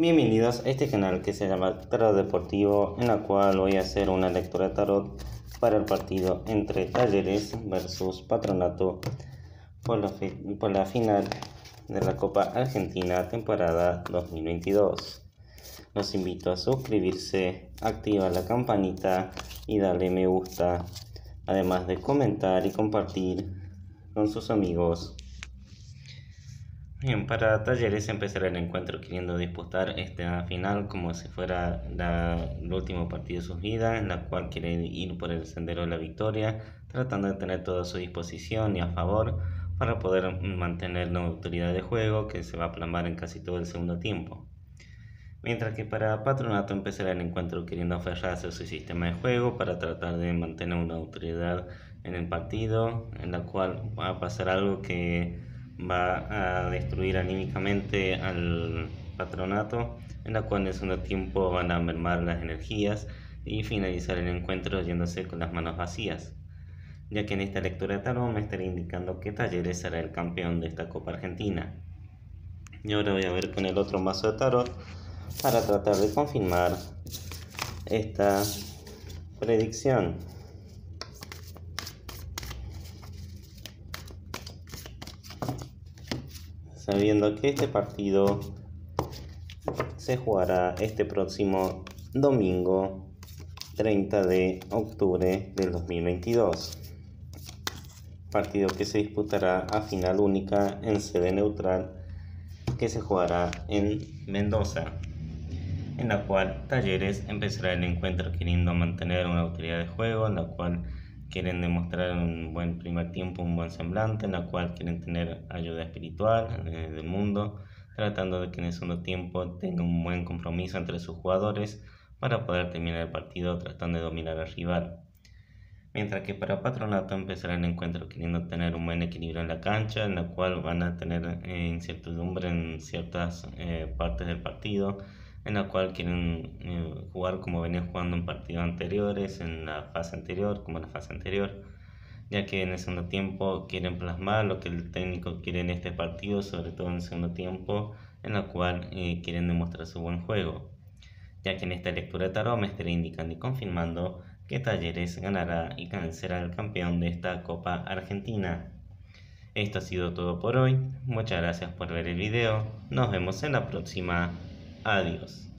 Bienvenidos a este canal que se llama Tarot Deportivo, en la cual voy a hacer una lectura de tarot para el partido entre Talleres versus Patronato por la final de la Copa Argentina temporada 2022. Los invito a suscribirse, activar la campanita y darle me gusta, además de comentar y compartir con sus amigos. Bien, para Talleres empezará el encuentro queriendo disputar esta final como si fuera el último partido de sus vidas, en la cual quiere ir por el sendero de la victoria, tratando de tener todo a su disposición y a favor para poder mantener la autoridad de juego que se va a plasmar en casi todo el segundo tiempo. Mientras que para Patronato empezará el encuentro queriendo aferrarse a su sistema de juego para tratar de mantener una autoridad en el partido, en la cual va a pasar algo que va a destruir anímicamente al Patronato, en la cual en el segundo tiempo van a mermar las energías y finalizar el encuentro yéndose con las manos vacías, ya que en esta lectura de tarot me estará indicando que Talleres será el campeón de esta Copa Argentina. Y ahora voy a ver con el otro mazo de tarot para tratar de confirmar esta predicción. Sabiendo que este partido se jugará este próximo domingo 30 de octubre del 2022, partido que se disputará a final única en sede neutral, que se jugará en Mendoza, en la cual Talleres empezará el encuentro queriendo mantener una autoridad de juego, en la cual quieren demostrar un buen primer tiempo, un buen semblante, en la cual quieren tener ayuda espiritual del mundo, tratando de que en el segundo tiempo tenga un buen compromiso entre sus jugadores para poder terminar el partido tratando de dominar al rival. Mientras que para Patronato empezará el encuentro queriendo tener un buen equilibrio en la cancha, en la cual van a tener incertidumbre en ciertas partes del partido, en la cual quieren jugar como venían jugando en partidos anteriores, en la fase anterior, como en la fase anterior, ya que en el segundo tiempo quieren plasmar lo que el técnico quiere en este partido, sobre todo en el segundo tiempo, en la cual quieren demostrar su buen juego, ya que en esta lectura de tarot me estaré indicando y confirmando que Talleres ganará y será el campeón de esta Copa Argentina. Esto ha sido todo por hoy, muchas gracias por ver el video, nos vemos en la próxima, adiós.